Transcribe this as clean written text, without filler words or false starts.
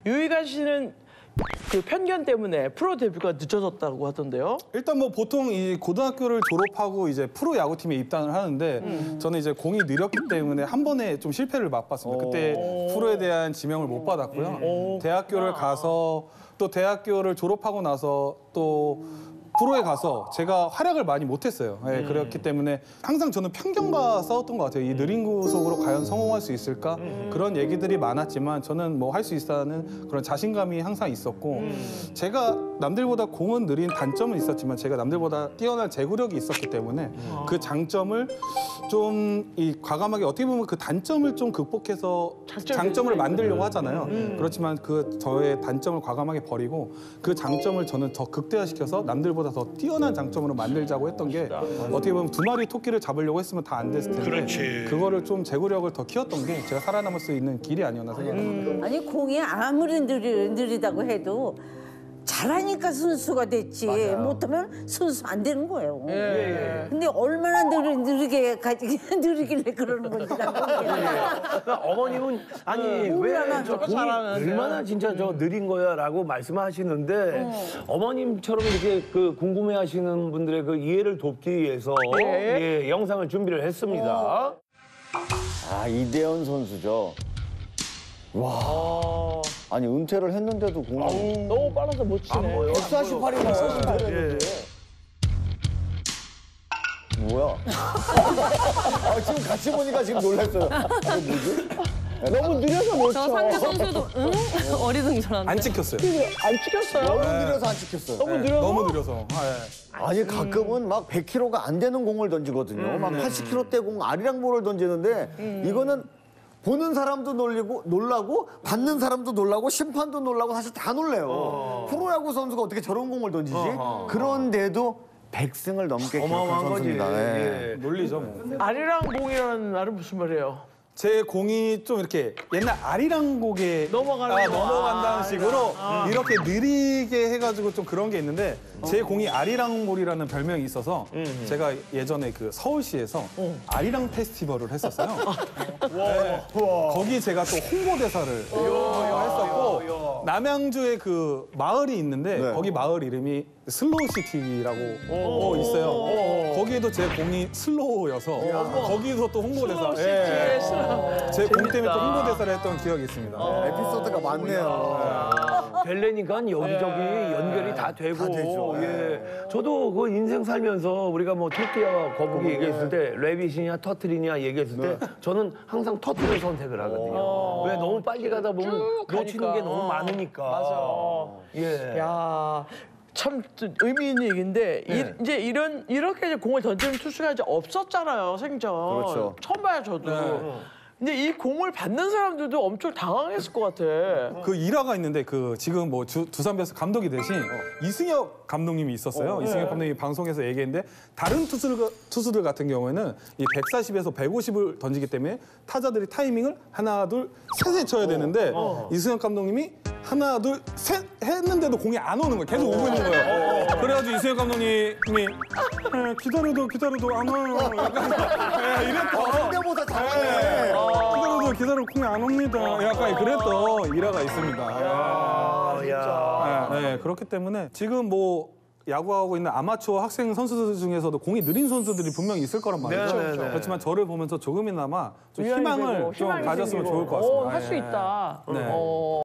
유희관 씨는 그 편견 때문에 프로 데뷔가 늦어졌다고 하던데요. 일단 뭐 보통 이 고등학교를 졸업하고 이제 프로 야구팀에 입단을 하는데 저는 이제 공이 느렸기 때문에 한 번에 좀 실패를 맛봤습니다. 그때 프로에 대한 지명을 못 받았고요. 대학교를 가서 또 대학교를 졸업하고 나서 또 프로에 가서 제가 활약을 많이 못했어요. 예, 그렇기 때문에 항상 저는 편견과 싸웠던 것 같아요. 이 느린 구속으로 과연 성공할 수 있을까? 그런 얘기들이 많았지만 저는 뭐 할 수 있다는 그런 자신감이 항상 있었고 제가 남들보다 공은 느린 단점은 있었지만 제가 남들보다 뛰어난 제구력이 있었기 때문에 그 장점을 좀 이 과감하게 어떻게 보면 그 단점을 좀 극복해서 장점을 만들려고 하잖아요. 그렇지만 그 저의 단점을 과감하게 버리고 그 장점을 저는 더 극대화시켜서 남들보다 더 뛰어난 장점으로 만들자고 했던 게 어떻게 보면 두 마리 토끼를 잡으려고 했으면 다 안 됐을 텐데 그렇지. 그거를 좀 제구력을 더 키웠던 게 제가 살아남을 수 있는 길이 아니었나 생각합니다. 아니 공이 아무리 느리다고 해도 잘하니까 선수가 됐지 못하면 선수 안 되는 거예요. 근데 얼마나 느리게 느리길래 그러는 건지 난 모르겠어요. 그러니까 어머님은 아니 왜 저 공이 얼마나 진짜 저 느린 거야라고 말씀하시는데 어머님처럼 이렇게 그 궁금해하시는 분들의 그 이해를 돕기 위해서 예, 영상을 준비를 했습니다. 아, 이대현 선수죠. 와. 아니, 은퇴를 했는데도 공을. 너무 빨라서 못 치네. 148이나 했는데. 뭐야? 아, 지금 같이 보니까 지금 놀랐어요. 이게 뭐지? 너무 느려서 못 저 쳐. 상대 선수도 응? 어리둥절한데. 안 찍혔어요. 안 찍혔어요. 너무 느려서 안 찍혔어요. 너무 느려서. 너무 느려서. 아, 예. 아니, 가끔은 막 100kg가 안 되는 공을 던지거든요. 막 80kg대 공 아리랑볼을 던지는데 이거는 보는 사람도 놀라고 받는 사람도 놀라고 심판도 놀라고 사실 다 놀래요. 프로야구 선수가 어떻게 저런 공을 던지지? 그런데도 100승을 넘게 기록한 어마어마한 거지. 선수입니다. 예. 예. 논리죠 뭐. 아리랑 공이라는 말은 무슨 말이에요? 제 공이 좀 이렇게 옛날 아리랑 곡에 넘어간다는 식으로 이렇게 느리게 해가지고 좀 그런 게 있는데 제 공이 아리랑볼이라는 별명이 있어서 제가 예전에 그 서울시에서 아리랑 페스티벌을 했었어요. 네. 거기 제가 또 홍보대사를 했었고 남양주에 그 마을이 있는데 네. 거기 마을 이름이 슬로우시티라고 있어요. 거기에도 제 공이 슬로우여서 거기서 또 홍보대사. 예. 제 공 때문에 또 홍보대사를 했던 기억이 있습니다. 에피소드가 많네요. 되려니까 여기저기 연결이 다 되고. 다 되죠. 예. 저도 그 인생 살면서 우리가 뭐 토끼와 거북이 얘기했을 때 레빗이냐 터틀이냐 얘기했을 때 저는 항상 터틀을 선택을 하거든요. 왜 너무 빨리 가다 보면 놓치는 게 너무 많으니까. 맞아. 예. 야. 참 의미 있는 얘기인데 이제 이렇게 이제 공을 던지는 투수가 이제 없었잖아요, 생전. 그렇죠. 처음 봐요, 저도. 근데 이 공을 받는 사람들도 엄청 당황했을 것 같아. 그 일화가 있는데 그 지금 뭐 두산베어스 감독이 되신 이승엽 감독님이 있었어요. 이승엽 감독님이 방송에서 얘기했는데 다른 투수들 같은 경우에는 이 140에서 150을 던지기 때문에 타자들이 타이밍을 하나, 둘, 셋에 쳐야 되는데 이승엽 감독님이 하나, 둘, 셋 했는데도 공이 안 오는 거예요. 계속 오고 있는 거예요. 그래가지고 이승엽 감독님이 기다려도 안 와요. 약간 이랬던. 상대보다 잘하네. 기다려도 공이 안 옵니다. 약간 그랬던 일화가 있습니다. 네, 그렇기 때문에 지금 뭐 야구하고 있는 아마추어 학생 선수들 중에서도 공이 느린 선수들이 분명히 있을 거란 말이죠. 그렇지만 저를 보면서 조금이나마 좀 희망을 좀 가졌으면 좋을 것 같습니다. 할 수 있다. 네.